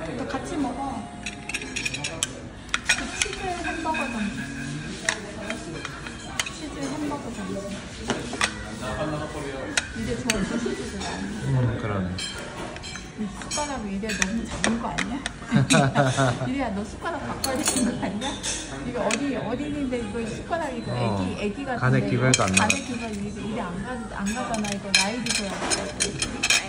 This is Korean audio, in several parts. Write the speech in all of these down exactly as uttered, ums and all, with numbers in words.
이거 같이 먹어. 그 치즈 햄버거전. 치즈 햄버거전. 이제 저 소시지도 나네. 음, 그러네. 이 숟가락 이래 너무 작은 거 아니야? 이래야 너 숟가락 바꿔야 되는 거 아니야? 이거 어디 어린인데 이거 숟가락 이거 어, 애기 애기 같은데. 간의 기별도 안 나. 간의 기별 이래 이래 안 가, 안 가잖아. 이거 나이 드셔야 돼.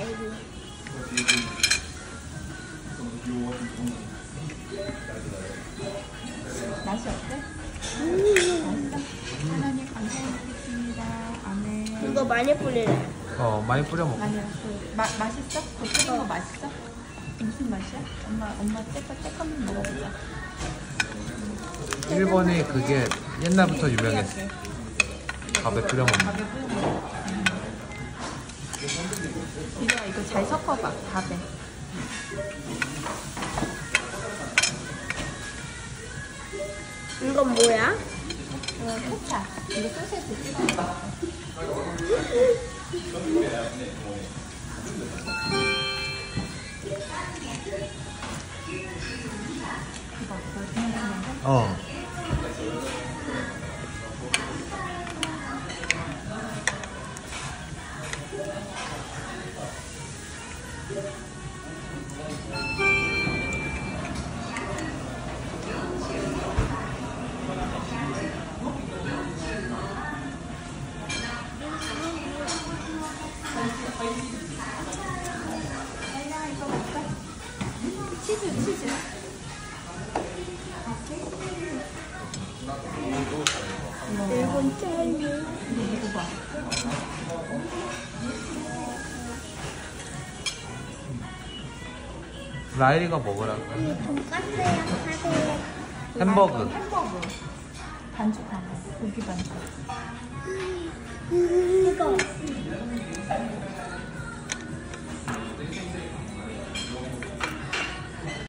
맛이 어때? 음. 맛있어? 하나님 감사드리겠습니다. 아멘. 이거 많이 뿌리래. 어, 많이 뿌려 먹어. 아니야. 그, 마, 맛있어? 그 뿌린 거 맛있어? 무슨 맛이야? 엄마 엄마 떼까 떼까 한번 먹어보자. 일본이 그게 옛날부터 유명했어. 밥에 뿌려 먹는. 밥에 뿌려 먹어. 이거 이거 잘 섞어봐. 밥에. 이건 뭐야? 이거 케찹. 이거 소세지 찍어. 어. 치즈 치즈. 일본 짤미. 이거 봐. 라일이가 먹으라고. 돈까스야 사세요. 햄버거. 아, 햄버거. 반죽 하나. 고기 반죽. 이거.